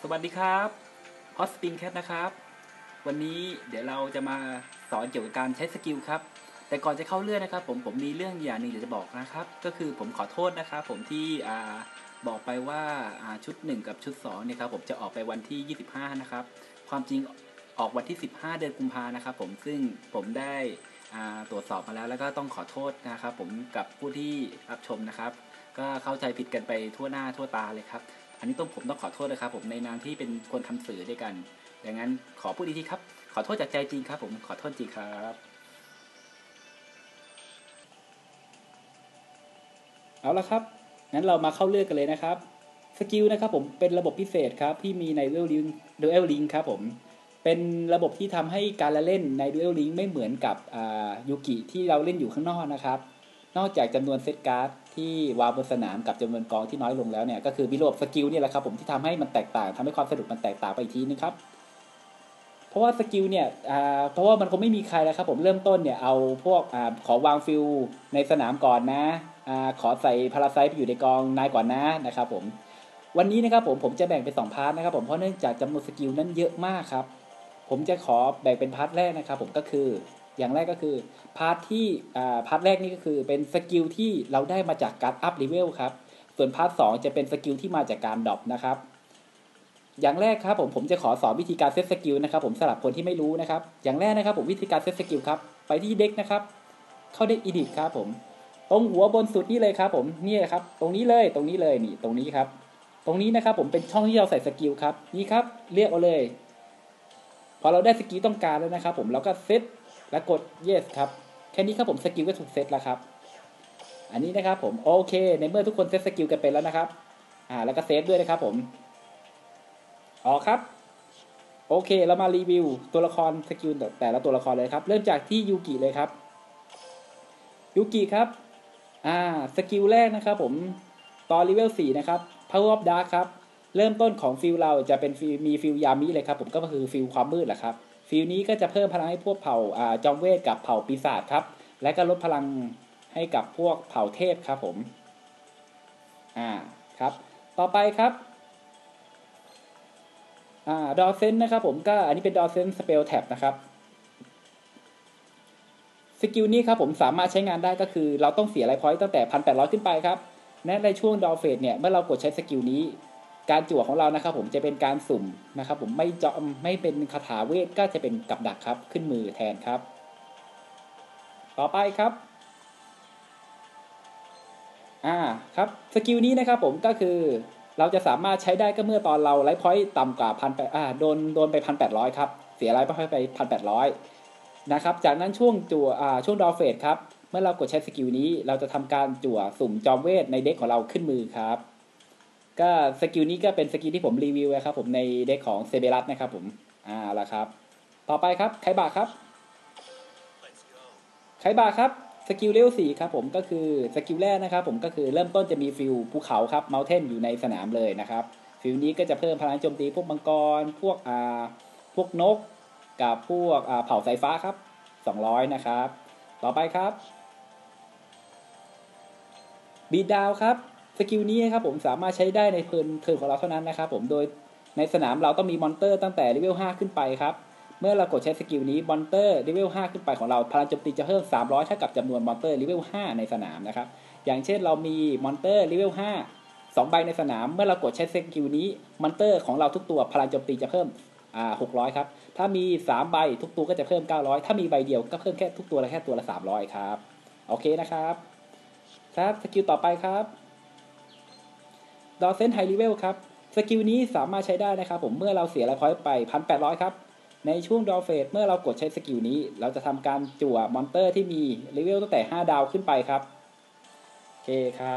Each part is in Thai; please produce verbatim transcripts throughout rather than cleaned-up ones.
สวัสดีครับออสตินแคทนะครับวันนี้เดี๋ยวเราจะมาสอนเกี่ยวกับการใช้สกิลครับแต่ก่อนจะเข้าเรื่องนะครับผมผมมีเรื่องอย่างหนึ่งอยากจะบอกนะครับก็คือผมขอโทษนะครับผมที่อ่าบอกไปว่าอ่าชุดหนึ่งกับชุดสองเนี่ยครับผมจะออกไปวันที่ยี่สิบห้านะครับความจริงออกวันที่สิบห้าเดือนกุมภานะครับผมซึ่งผมได้อ่าตรวจสอบมาแล้วแล้วก็ต้องขอโทษนะครับผมกับผู้ที่รับชมนะครับก็เข้าใจผิดกันไปทั่วหน้าทั่วตาเลยครับอันนี้ต้องผมต้องขอโทษนะครับผมในนามที่เป็นคนทำสื่อด้วยกันดังนั้นขอพูดอีกทีครับขอโทษจากใจจริงครับผมขอโทษจริงครับเอาละครับงั้นเรามาเข้าเรื่องกันเลยนะครับสกิลนะครับผมเป็นระบบพิเศษครับที่มีใน Duel Link Duel Link ครับผมเป็นระบบที่ทำให้การละเล่นใน Duel Link ไม่เหมือนกับยูกิที่เราเล่นอยู่ข้างนอกนะครับนอกจากจำนวนเซตการ์ดที่วางบนสนามกับจำนวนกองที่น้อยลงแล้วเนี่ยก็คือมีระบบสกิลนี่แหละครับผมที่ทำให้มันแตกต่างทำให้ความสนุกมันแตกต่างไปอีกทีนึงครับเพราะว่าสกิลเนี่ยเพราะว่ามันคงไม่มีใครแล้วครับผมเริ่มต้นเนี่ยเอาพวกอขอวางฟิลในสนามก่อนนะอขอใส่พาราไซต์ไปอยู่ในกองนายก่อนนะนะครับผมวันนี้นะครับผมผมจะแบ่งเป็นสองพาร์ทนะครับผมเพราะเนื่องจากจำนวนสกิลนั้นเยอะมากครับผมจะขอแบ่งเป็นพาร์ทแรกนะครับผมก็คืออย่างแรกก็คือพาร์ทที่พาร์ทแรกนี่ก็คือเป็นสกิลที่เราได้มาจากการอัพเลเวลครับส่วนพาร์ทสองจะเป็นสกิลที่มาจากการดรอปนะครับอย่างแรกครับผมผมจะขอสอนวิธีการเซตสกิลนะครับผมสำหรับคนที่ไม่รู้นะครับอย่างแรกนะครับผมวิธีการเซตสกิลครับไปที่เด็กนะครับเข้าเด็กอีดิทครับผมตรงหัวบนสุดนี่เลยครับผมนี่ครับตรงนี้เลยตรงนี้เลยนี่ตรงนี้ครับตรงนี้นะครับผมเป็นช่องที่เราใส่สกิลครับนี่ครับเรียกเอาเลยพอเราได้สกิลต้องการแล้วนะครับผมเราก็เซตแล้วกด yes ครับแค่นี้ครับผมสกิลก็ถูกเซตแล้วครับอันนี้นะครับผมโอเคในเมื่อทุกคนเซตสกิลกันไปแล้วนะครับอ่าแล้วก็เซฟด้วยนะครับผมอ๋อครับโอเคเรามารีวิวตัวละครสกิลแต่ละตัวละครเลยครับเริ่มจากที่ยูกิเลยครับยูกิครับอ่าสกิลแรกนะครับผมตอนเลเวลสี่นะครับ Power of Dark ครับเริ่มต้นของฟิลเราจะเป็นฟิลมีฟิลยามิเลยครับผมก็คือฟิลความมืดแหละครับฟิลนี้ก็จะเพิ่มพลังให้พวกเผ่าอ่าจอมเวทกับเผ่าปีศาจครับและก็ลดพลังให้กับพวกเผ่าเทพครับผมอ่าครับต่อไปครับอ่าดอเซนนะครับผมก็อันนี้เป็นดอเซนสเปลแท็บนะครับสกิลนี้ครับผมสามารถใช้งานได้ก็คือเราต้องเสียไลฟ์พอยต์ตั้งแต่ หนึ่งพันแปดร้อย ขึ้นไปครับและในช่วงดอเฟสเนี่ยเมื่อเรากดใช้สกิลนี้การจั่วของเรานะครับผมจะเป็นการสุ่มนะครับผมไม่จอมไม่เป็นคาถาเวทก็จะเป็นกับดักครับขึ้นมือแทนครับต่อไปครับอ่าครับสกิลนี้นะครับผมก็คือเราจะสามารถใช้ได้ก็เมื่อตอนเราไลฟ์พอยต์ต่ำกว่าพันแปดอ่าโดนโดนไปพันแปดร้อยครับเสียไลฟ์พอยต์ไปพันแปดร้อยนะครับจากนั้นช่วงจั่วอ่าช่วงดอเฟสครับเมื่อเรากดใช้สกิลนี้เราจะทำการจั่วสุ่มจอมเวทในเด็กของเราขึ้นมือครับก็สกิลนี้ก็เป็นสกิลที่ผมรีวิวนะครับผมในเด็กของเซเบรัสนะครับผมอ่าละครับต่อไปครับไคบะครับไคบะครับสกิลเลเวลสี่ครับผมก็คือสกิลแรกนะครับผมก็คือเริ่มต้นจะมีฟิลภูเขาครับเมลเทนอยู่ในสนามเลยนะครับฟิลนี้ก็จะเพิ่มพลังโจมตีพวกมังกรพวกอ่าพวกนกกับพวกอ่าเผ่าสายฟ้าครับสองร้อยนะครับต่อไปครับบีดดาวครับสกิลนี้ครับผมสามารถใช้ได้ในเทิร์นเทิร์นของเราเท่านั้นนะครับผมโดยในสนามเราต้องมีมอนเตอร์ตั้งแต่เลเวลห้าขึ้นไปครับเมื่อเรากดใช้สกิลนี้มอนเตอร์เลเวลห้าขึ้นไปของเราพลังโจมตีจะเพิ่มสามร้อยเท่ากับจำนวนมอนเตอร์เลเวลห้าในสนามนะครับอย่างเช่นเรามีมอนเตอร์เลเวลห้าสองใบในสนามเมื่อเรากดใช้สกิลนี้มอนเตอร์ของเราทุกตัวพลังโจมตีจะเพิ่มอ่าหกร้อยครับถ้ามีสามใบทุกตัวก็จะเพิ่มเก้าร้อยถ้ามีใบเดียวก็เพิ่มแค่ทุกตัวละแค่ตัวละสามร้อยครับโอเคนะครับครับสกิลต่อไปครับดอเซนไฮรีเวลครับสกิลนี้สามารถใช้ได้นะครับผมเมื่อเราเสียไลฟ์พอยต์ไป หนึ่งพันแปดร้อย ครับในช่วงดอเฟสเมื่อเรากดใช้สกิลนี้เราจะทำการจั่วมอนเตอร์ที่มีเลเวลตั้งแต่ห้าดาวขึ้นไปครับโอเคครับ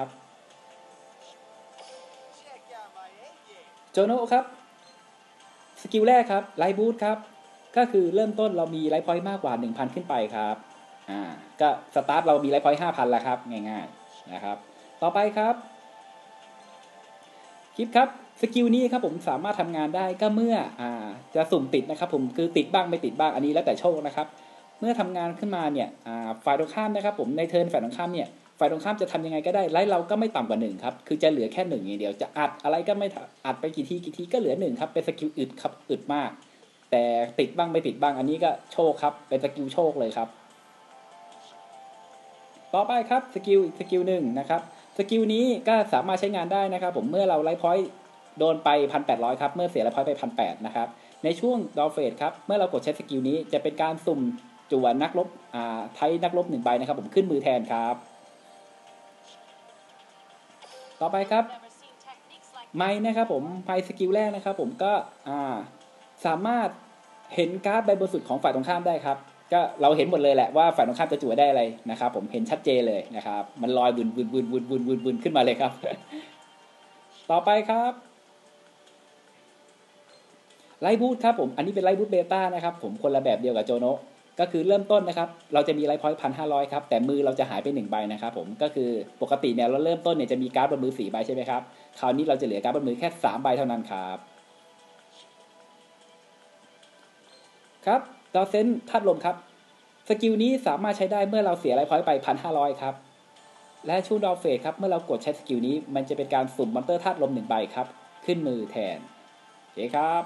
โจโน่ครับสกิลแรกครับไลท์บูทครับก็คือเริ่มต้นเรามีไลฟ์พอยต์มากกว่า หนึ่งพัน ขึ้นไปครับอ่าก็สตาร์ทเรามีไลฟ์พอยต์ ห้าพัน แล้วครับง่ายๆนะครับต่อไปครับคลิปครับสกิลนี้ครับผมสามารถทำงานได้ก็เมื่ออ่าจะสุ่มติดนะครับผมคือติดบ้างไม่ติดบ้างอันนี้แล้วแต่โชคนะครับเมื่อทำงานขึ้นมาเนี่ยอ่าฝ่ายตรงข้ามนะครับผมในเทิร์นฝ่ายตรงข้ามเนี่ยฝ่ายตรงข้ามจะทำยังไงก็ได้ไล่เราก็ไม่ต่ำกว่าหนึ่งครับคือจะเหลือแค่หนึ่งอย่างเดียวจะอัดอะไรก็ไม่อัดไปกี่ทีกี่ทีก็เหลือหนึ่งครับเป็นสกิลอึดครับอึดมากแต่ติดบ้างไม่ติดบ้างอันนี้ก็โชคครับเป็นสกิลโชคเลยครับต่อไปครับสกิลอีกสกิลหนึ่งนะครับสกิลนี้ก็สามารถใช้งานได้นะครับผมเมื่อเราไลฟ์พอยต์โดนไป หนึ่งพันแปดร้อย ครับเมื่อเสียไลฟ์พอยต์ไป หนึ่งพันแปดร้อย นะครับในช่วงดอลเฟสครับเมื่อเรากดใช้สกิลนี้จะเป็นการสุ่มจั่วนักรบอ่าไทยนักรบหนึ่งใบนะครับผมขึ้นมือแทนครับต่อไปครับไม้นะครับผมไม้สกิลแรกนะครับผมก็อ่าสามารถเห็นการ์ดใบบนสุดของฝ่ายตรงข้ามได้ครับก็เราเห็นหมดเลยแหละว่าฝ่ายตรงข้ามจะจั่วได้อะไรนะครับผมเห็นชัดเจนเลยนะครับมันลอยบุนบุนบุนบุนบุนบุนบุนขึ้นมาเลยครับ ต่อไปครับไลท์บูทครับผมอันนี้เป็นไลท์บูทเบต้านะครับผมคนละแบบเดียวกับโจโนะก็คือเริ่มต้นนะครับเราจะมีไลท์พอยต์พันห้าร้อยครับแต่มือเราจะหายไปหนึ่งใบนะครับผมก็คือปกติเนี่ยเราเริ่มต้นเนี่ยจะมีการ์ดบนมือสี่ใบใช่ไหมครับคราวนี้เราจะเหลือการ์ดบนมือแค่สามใบเท่านั้นครับครับดาวเซนธาตุลมครับสกิลนี้สามารถใช้ได้เมื่อเราเสียไลท์พอยต์ไปพันห้าร้อยครับและช่วงดาวเฟสครับเมื่อเรากดใช้สกิลนี้มันจะเป็นการสุ่มมอนเตอร์ธาตุลมหนึ่งใบครับขึ้นมือแทนโอเคครับ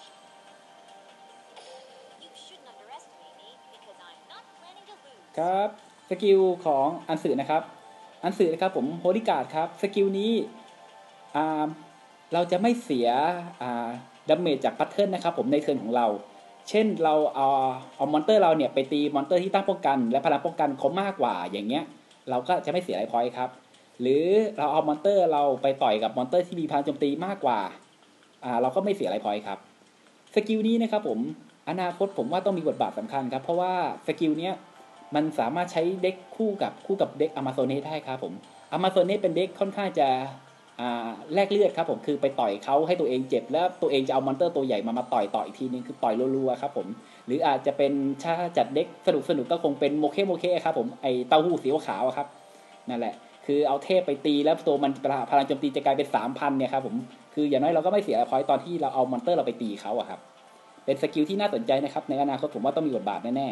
ครับสกิลของอันสื่อนะครับอันสื่อนะครับผมโฮลิการ์ดครับสกิลนี้อ่าเราจะไม่เสียอ่าดาเมจจากแพทเทิร์นนะครับผมในเทิร์นของเราเช่นเราเอาเอามอนเตอร์เราเนี่ยไปตีมอนเตอร์ที่ตั้งป้องกันและพลังป้องกันเขามากกว่าอย่างเงี้ยเราก็จะไม่เสียไลฟ์พอยต์ครับหรือเราเอามอนเตอร์เราไปต่อยกับมอนเตอร์ที่มีพลังโจมตีมากกว่าอ่าเราก็ไม่เสียไลฟ์พอยต์ครับสกิลนี้นะครับผมอนาคตผมว่าต้องมีบทบาทสำคัญครับเพราะว่าสกิลเนี้ยมันสามารถใช้เด็กคู่กับคู่กับเด็กอมาโซเนสได้ครับผมอมาโซเนสเป็นเด็กค่อนข้างจะอ่าแลกเลือดครับผมคือไปต่อยเขาให้ตัวเองเจ็บแล้วตัวเองจะเอามอนเตอร์ตัวใหญ่มามาต่อยต่ออีกทีนึงคือต่อยรัวๆครับผมหรืออาจจะเป็นถ้าจัดเด็กสนุกสนุกก็คงเป็นโมเคโมเคครับผมไอเต้าหู้สีขาวครับนั่นแหละคือเอาเทพไปตีแล้วตัวมันพลังโจมตีจะกลายเป็น สามพัน เนี่ยครับผมคืออย่างน้อยเราก็ไม่เสียพอยต์ตอนที่เราเอามอนเตอร์เราไปตีเขาอะครับเป็นสกิลที่น่าสนใจนะครับในอนาคตผมว่าต้องมีบทบาทแน่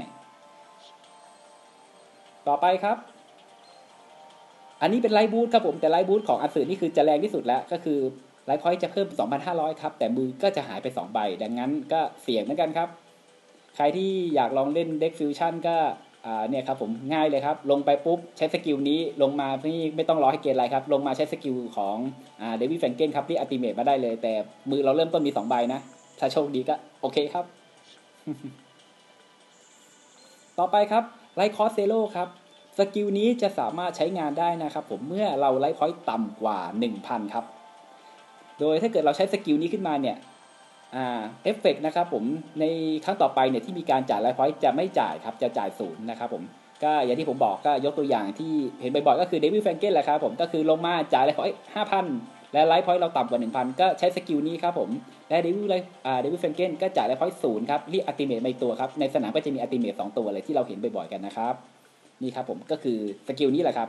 ๆต่อไปครับอันนี้เป็นไลท์บูทครับผมแต่ไลท์บูทของอันสื่อนี่คือจะแรงที่สุดแล้วก็คือไลท์พอยต์จะเพิ่ม สองพันห้าร้อย ครับแต่มือก็จะหายไปสองใบดังนั้นก็เสี่ยงเหมือนกันครับใครที่อยากลองเล่นเด็กฟิวชั่นก็อ่าเนี่ยครับผมง่ายเลยครับลงไปปุ๊บใช้สกิลนี้ลงมาไม่ไม่ต้องรอให้เกณฑ์อะไรครับลงมาใช้สกิลของอ่าเดวิดแฟรงเกนครับที่อัลติเมทมาได้เลยแต่มือเราเริ่มต้นมีสองใบนะถ้าโชคดีก็โอเคครับ ต่อไปครับไลท์คอสเซโลครับสกิลนี้จะสามารถใช้งานได้นะครับผมเมื่อเราไลท์พอยต์ต่ำกว่า หนึ่งพัน ครับโดยถ้าเกิดเราใช้สกิลนี้ขึ้นมาเนี่ยอ่าเอฟเฟกต์นะครับผมในครั้งต่อไปเนี่ยที่มีการจ่ายไลฟ์พอยต์จะไม่จ่ายครับจะจ่ายศูนย์นะครับผมก็อย่างที่ผมบอกก็ยกตัวอย่างที่เห็นบ่อยๆก็คือเดวิดแฟรงเกนแหละครับผมก็คือลงมาจ่ายไลฟ์พอยต์ห้าพันและไลฟ์พอยต์เราต่ำกว่า หนึ่งพัน ก็ใช้สกิลนี้ครับผมและเดวิดไลฟ์อ่าเดวิดแฟรงเกนก็จ่ายไลฟ์พอยต์ศูนย์ครับเรียกอัลติเมทมาอีกตัวครับในสนามก็จะมีอัลติเมทสองตัวเลยที่เราเห็นบ่อยๆกันนะครับนี่ครับผมก็คือสกิลนี้แหละครับ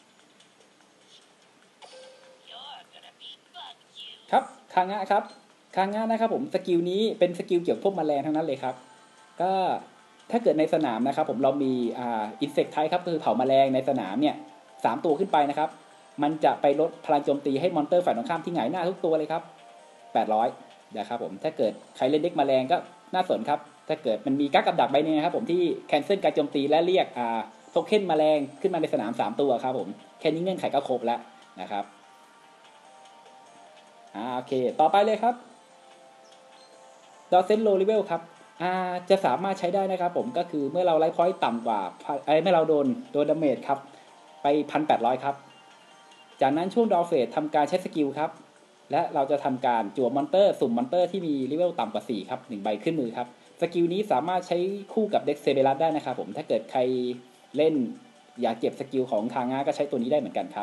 ครับคางะครับคางะนะครับผมสกิลนี้เป็นสกิลเกี่ยวกับพวกแมลงทั้งนั้นเลยครับก็ถ้าเกิดในสนามนะครับผมเรามีอ่าอินเสกไทป์ครับคือเผาแมลงในสนามเนี่ยสามตัวขึ้นไปนะครับมันจะไปลดพลังโจมตีให้มอนเตอร์ฝ่ายตรงข้ามที่หงายหน้าทุกตัวเลยครับแปดร้อยนะครับผมถ้าเกิดใครเล่นเด็กแมลงก็น่าสนครับถ้าเกิดมันมีกั๊กกับดักใบนี้นะครับผมที่แคนเซิลการโจมตีและเรียกอ่าโทเค็นแมลงขึ้นมาในสนามสามตัวครับผมแค่นี้เงื่อนไขก็ครบแล้วนะครับอ่าโอเคต่อไปเลยครับดอเซนโลเลเวลครับอ่าจะสามารถใช้ได้นะครับผมก็คือเมื่อเราไลฟ์พอยต์ต่ำกว่าไอ้เมื่อเราโดนโดนดาเมจครับไป หนึ่งพันแปดร้อย ครับจากนั้นช่วงดอเฟสทำการใช้สกิลครับและเราจะทำการจั่วมอนเตอร์สุ่มมอนเตอร์ที่มีเลเวลต่ำกว่าสี่ครับหนึ่งใบขึ้นมือครับสกิลนี้สามารถใช้คู่กับเด็กเซเบรัสได้นะครับผมถ้าเกิดใครเล่นอยากเก็บสกิลของคางะก็ใช้ตัวนี้ได้เหมือนกันครับ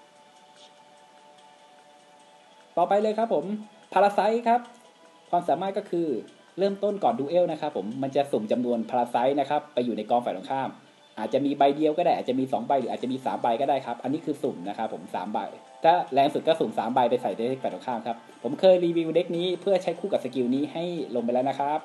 ต่อไปเลยครับผมพาราไซต์ครับความสามารถก็คือเริ่มต้นก่อนดูเอลนะครับผมมันจะสุ่มจำนวนพาราไซต์นะครับไปอยู่ในกองฝ่ายตรงข้ามอาจจะมีใบเดียวก็ได้อาจจะมีสองใบหรืออาจจะมีสามใบก็ได้ครับอันนี้คือสุ่มนะครับผมสามใบถ้าแรงสุดก็สุ่มสามใบไปใส่ในเด็กฝ่ายตรงข้ามครับผมเคยรีวิวเด็กนี้เพื่อใช้คู่กับสกิลนี้ให้ลงไปแล้วนะครับ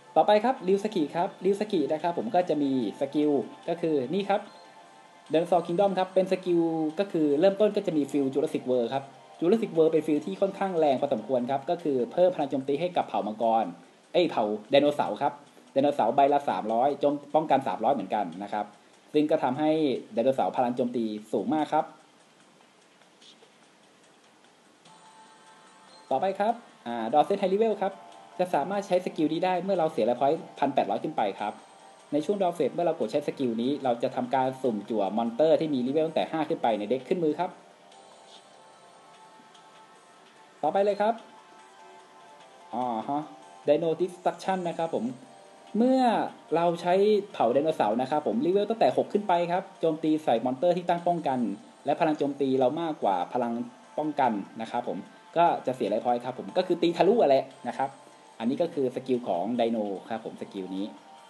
ต่อไปครับริวสกิครับริวสกินะครับผมก็จะมีสกิลก็คือนี่ครับเดนซอร์คิงดอมครับเป็นสกิลก็คือเริ่มต้นก็จะมีฟิลจูราสสิกเวิร์ครับจูราสสิกเวิร์เป็นฟิลที่ค่อนข้างแรงพอสมควรครับก็คือเพิ่มพลังโจมตีให้กับเผ่ามังกรเอ้ยเผ่าไดโนเสาร์ครับไดโนเสาร์ใบละสามร้อยโจมป้องกันสามร้อยเหมือนกันนะครับซึ่งก็ทำให้ไดโนเสาร์พลังโจมตีสูงมากครับต่อไปครับอ่าดอเซนไฮลิเวลครับจะสามารถใช้สกิลนี้ได้เมื่อเราเสียไลฟ์พอยต์พันแปดร้อยขึ้นไปครับในช่วงดอเฟสเมื่อเรากดใช้สกิลนี้เราจะทำการสุ่มจั่วมอนเตอร์ที่มีลิเวลตั้งแต่ห้าขึ้นไปในเด็กขึ้นมือครับต่อไปเลยครับอ๋อฮะไดโนดิสตรักชันนะครับผมเมื่อเราใช้เผาไดโนเสาร์นะครับผมลิเวลตั้งแต่หกขึ้นไปครับโจมตีใส่มอนเตอร์ที่ตั้งป้องกันและพลังโจมตีเรามากกว่าพลังป้องกันนะครับผมก็จะเสียไลฟ์พอยต์ครับผมก็คือตีทะลุอะไรนะครับอันนี้ก็คือสกิลของไดโนครับผมสกิลนี้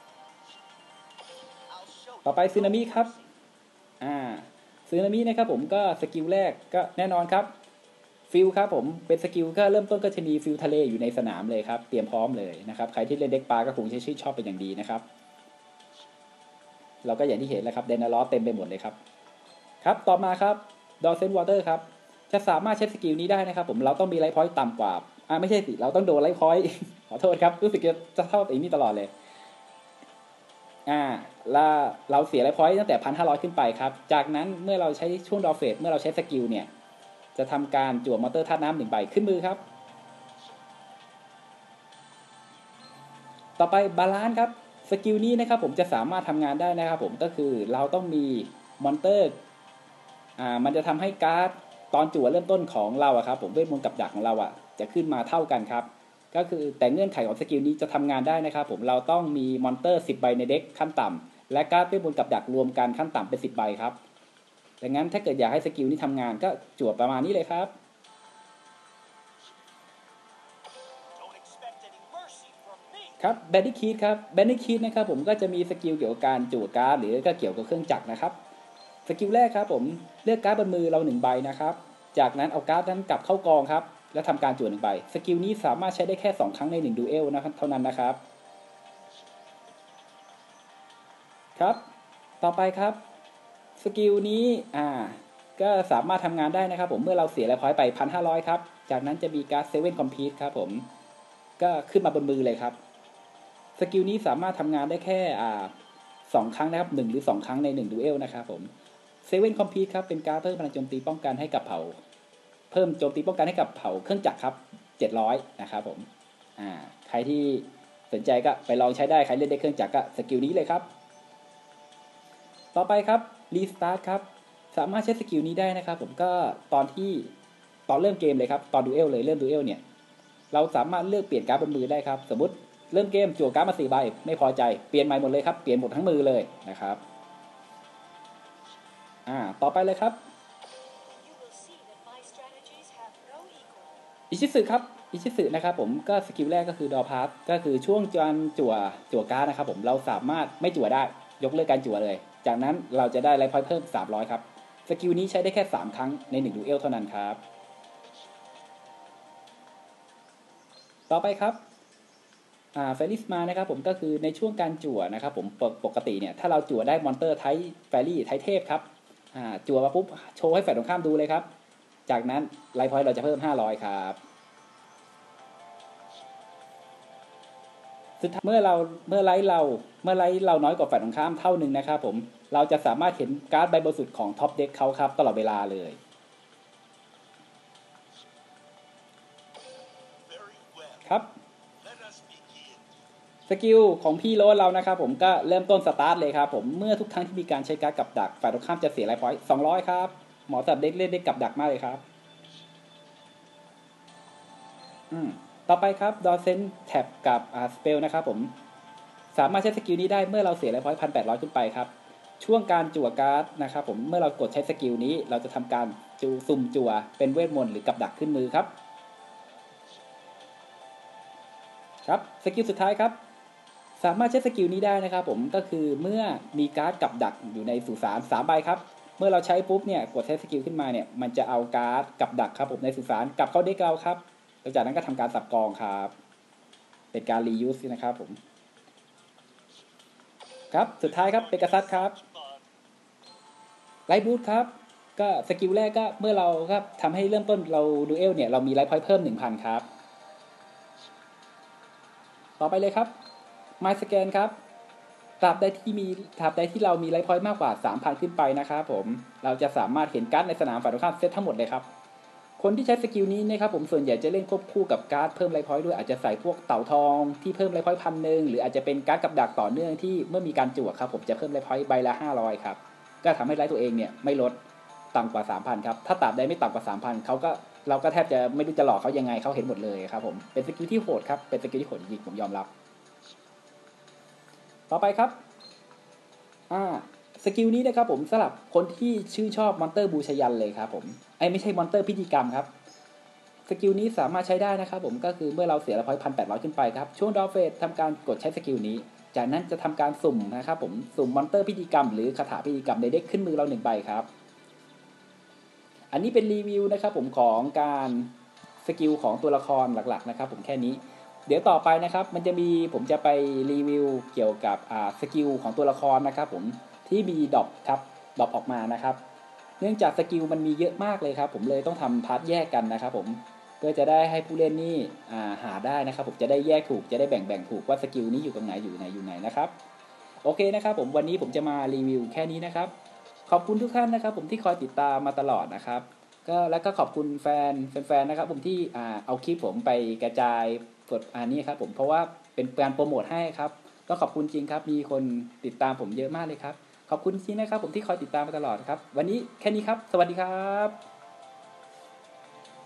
ต่อไปซึนามิครับอ่าซึนามินะครับผมก็สกิลแรกก็แน่นอนครับฟิลครับผมเป็นสกิลก็เริ่มต้นก็จะมีฟิลทะเลอยู่ในสนามเลยครับเตรียมพร้อมเลยนะครับใครที่เล่นเด็กปลาก็คงจะชื่นชอบเป็นอย่างดีนะครับเราก็อย่างที่เห็นแล้วครับเดนารอสเต็มไปหมดเลยครับครับต่อมาครับดอเซนวอเตอร์ครับจะสามารถใช้สกิลนี้ได้นะครับผมเราต้องมีไลฟ์พอยต์ต่ำกว่าอ่าไม่ใช่สิเราต้องโดนไลฟ์พอยต์ขอโทษครับรู้สึกจะเท่าตีนี้ตลอดเลยอ่าเราเราเสียไลฟ์พอยต์ตั้งแต่พันห้าร้อยขึ้นไปครับจากนั้นเมื่อเราใช้ช่วงดอเฟสเมื่อเราใช้สกิลเนี่ยจะทำการจั่วมอเตอร์ธาตุน้ำหนึ่งใบขึ้นมือครับต่อไปบาลานซ์ครับสกิลนี้นะครับผมจะสามารถทำงานได้นะครับผมก็คือเราต้องมีมอนเตอร์อ่ามันจะทำให้การ์ดตอนจั่วเริ่มต้นของเราอะครับผมเวทมนต์กับดักของเราอะจะขึ้นมาเท่ากันครับก็คือแต่เงื่อนไขของสกิลนี้จะทำงานได้นะครับผมเราต้องมีมอนเตอร์สิบใบในเด็กขั้นต่ำและการ์ดเวทมนต์กับดักรวมกันขั้นต่ำเป็นสิบใบครับดังนั้นถ้าเกิดอยากให้สกิลนี้ทำงานก็จั่วประมาณนี้เลยครับครับแบนดี้คีดครับแบนดี้คีดนะครับผมก็จะมีสกิลเกี่ยวกับการจั่วการ์ดหรือก็เกี่ยวกับเครื่องจักรนะครับสกิลแรกครับผมเลือกการ์ดบนมือเราหนึ่งใบนะครับจากนั้นเอาการ์ดนั้นกลับเข้ากองครับแล้วทำการจั่วหนึ่งใบสกิลนี้สามารถใช้ได้แค่สองครั้งในหนึ่งดูเอลนะครับเท่านั้นนะครับครับต่อไปครับสกิลนี้อ่าก็สามารถทำงานได้นะครับผมเมื่อเราเสียไลฟ์พอยต์ไป หนึ่งพันห้าร้อย ครับจากนั้นจะมีการ์ดเซเว่นคอมพลีทครับผมก็ขึ้นมาบนมือเลยครับสกิลนี้สามารถทำงานได้แค่อ่าสองครั้งนะครับหนึ่งหรือสองครั้งในหนึ่งดูเอลนะครับผมเซเว่นคอมพลีทครับเป็นการเพิ่มพลังโจมตีป้องกันให้กับเผ่าเพิ่มโจมตีป้องกันให้กับเผ่าเครื่องจักรครับเจ็ดร้อยนะครับผมอ่าใครที่สนใจก็ไปลองใช้ได้ใครเล่นได้เครื่องจักรก็สกิลนี้เลยครับต่อไปครับรีสตาร์ทครับสามารถใช้สกิลนี้ได้นะครับผมก็ตอนที่ตอนเริ่มเกมเลยครับตอนดูเอลเลยเริ่มดูเอลเนี่ยเราสามารถเลือกเปลี่ยนการ์ดบนมือได้ครับสมมติเริ่มเกมจั่วการ์ดมาสี่ใบไม่พอใจเปลี่ยนใหม่หมดเลยครับเปลี่ยนหมดทั้งมือเลยนะครับอ่าต่อไปเลยครับอิชิสึครับอิชิสึนะครับผมก็สกิลแรกก็คือดอพาร์ตก็คือช่วงจวนจั่วจั่วการ์ดนะครับผมเราสามารถไม่จั่วได้ยกเลิกการจั่วเลยจากนั้นเราจะได้ไลฟ์พอยต์เพิ่มสามร้อยครับสกิลนี้ใช้ได้แค่สามครั้งในหนึ่งดูเอลเท่านั้นครับต่อไปครับอ่าเฟลิสมานะครับผมก็คือในช่วงการจั่วนะครับผมปกติเนี่ยถ้าเราจั่วได้มอนเตอร์ไทป์แฟรี่ไทป์เทพครับอ่าจั่วมาปุ๊บโชว์ให้ฝ่ายตรงข้ามดูเลยครับจากนั้นไลฟ์พอยต์เราจะเพิ่มห้าร้อยครับเมื่อเราเมื่อไลท์เราเมื่อไลท์เราน้อยกว่าฝ่ายตรงข้ามเท่านึงนะครับผมเราจะสามารถเห็นการ์ดใบบนสุดของท็อปเด็กเขาครับตลอดเวลาเลยครับสกิลของพี่โรสเรานะครับผมก็เริ่มต้นสตาร์ทเลยครับผมเมื่อทุกครั้งที่มีการใช้การ์ดกับดักฝ่ายตรงข้ามจะเสียไลฟ์พอยต์สองร้อยครับเหมาะสำหรับเด็กเล่นเด็กกับดักมากเลยครับอืมต่อไปครับดอเซนแท็บกับอ่าสเปลนะครับผมสามารถใช้สกิลนี้ได้เมื่อเราเสียไลฟ์พอยต์พันแปดร้อยขึ้นไปครับช่วงการจั่วการ์ดนะครับผมเมื่อเรากดใช้สกิลนี้เราจะทำการจูสุ่มจั่วเป็นเวทมนต์หรือกับดักขึ้นมือครับครับสกิลสุดท้ายครับสามารถใช้สกิลนี้ได้นะครับผมก็คือเมื่อมีการ์ดกับดักอยู่ในสุสานสามใบครับเมื่อเราใช้ปุ๊บเนี่ยกดใช้สกิลขึ้นมาเนี่ยมันจะเอาการ์ดกับดักครับผมในสุสานกลับเข้าเด็กเราครับหลังจากนั้นก็ทำการสับกองครับเป็นการรียูสนะครับผมครับสุดท้ายครับเปกาซัสครับไลท์บูทครับก็สกิลแรกก็เมื่อเราครับทำให้เริ่มต้นเราดูเอลเนี่ยเรามีไลท์พอยต์เพิ่ม หนึ่งพัน ครับต่อไปเลยครับ My Scan ครับตราบใดที่มีตราบใดที่เรามีไลท์พอยต์มากกว่า สามพัน ขึ้นไปนะครับผมเราจะสามารถเห็นการ์ดในสนามฝ่ายตรงข้ามเซตทั้งหมดเลยครับคนที่ใช้สกิลนี้นะครับผมส่วนใหญ่จะเล่นควบคู่กับการ์ดเพิ่มไลท์พอยต์ด้วยอาจจะใส่พวกเต่าทองที่เพิ่มไลท์พอยต์พันหนึ่งหรืออาจจะเป็นการ์ดกับดักต่อเนื่องที่เมื่อมีการจั่วครับผมจะเพิ่มไลท์พอยต์ใบละห้าร้อยครับก็ทำให้ไลท์ตัวเองเนี่ยไม่ลดต่ำกว่า สามพัน ครับถ้าตราบใดไม่ต่ำกว่า สามพัน เขาก็เราก็แทบจะไม่รู้จะหลอกเขายังไงเขาเห็นหมดเลยครับผมเป็นสกิลที่โหดครับเป็นสกิลที่โหดจริงผมยอมรับต่อไปครับอ่าสกิลนี้นะครับผมสำหรับคนที่ชื่นชอบมอนเตอร์บูชยันเลยครับผมไอ้ไม่ใช่มอนเตอร์พิธีกรรมครับสกิลนี้สามารถใช้ได้นะครับผมก็คือเมื่อเราเสียละพอยต์พันแปดร้อยขึ้นไปครับช่วงดอฟเฟสทำการกดใช้สกิลนี้จากนั้นจะทำการสุ่มนะครับผมสุ่มมอนเตอร์พิธีกรรมหรือคาถาพิธีกรรมในเด็กขึ้นมือเราหนึ่งใบครับอันนี้เป็นรีวิวนะครับผมของการสกิลของตัวละครหลักๆนะครับผมแค่นี้เดี๋ยวต่อไปนะครับมันจะมีผมจะไปรีวิวเกี่ยวกับอ่าสกิลของตัวละครนะครับผมที่มีดรอปครับดรอปออกมานะครับเนื่องจากสกิลมันมีเยอะมากเลยครับผมเลยต้องทำพาร์ทแยกกันนะครับผมเพื่อจะได้ให้ผู้เล่นนี่อ่าหาได้นะครับผมจะได้แยกถูกจะได้แบ่งแบ่งถูกว่าสกิลนี้อยู่ตรงไหนอยู่ไหนอยู่ไหนนะครับโอเคนะครับผมวันนี้ผมจะมารีวิวแค่นี้นะครับขอบคุณทุกท่านนะครับผมที่คอยติดตามมาตลอดนะครับก็แล้วก็ขอบคุณแฟนแฟนๆนะครับผมที่อ่าเอาคลิปผมไปกระจายกดอันนี้ครับผมเพราะว่าเป็นการโปรโมทให้ครับต้องขอบคุณจริงครับมีคนติดตามผมเยอะมากเลยครับขอบคุณจริงนะครับผมที่คอยติดตามมาตลอดครับวันนี้แค่นี้ครับสวัสดีครับ